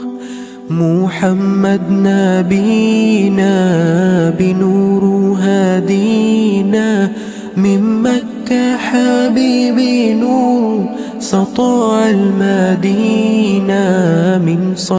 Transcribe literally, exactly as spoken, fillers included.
محمد نبينا بنور هادينا، من مكة حبيبي نور سطع المدينة، من